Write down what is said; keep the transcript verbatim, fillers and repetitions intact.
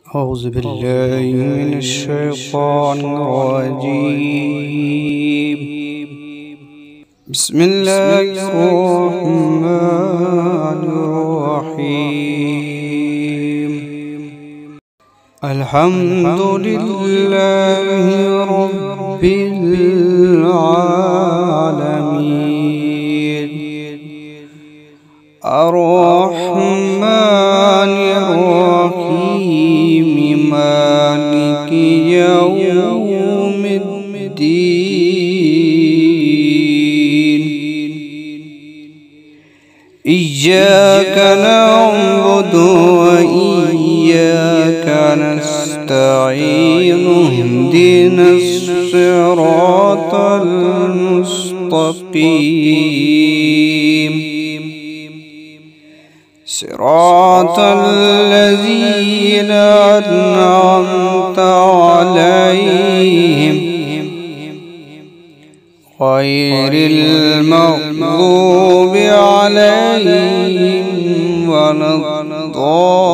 أعوذ بالله من الشيطان الرجيم. بسم الله الرحمن الرحيم. الحمد لله رب العالمين الرحمن الرحيم مالك يوم الدين. إياك نعبد وإياك نستعين اهدنا الصراط المستقيم صراط الذين أنعمت عليهم غير المغضوب عليهم ولا الضالين.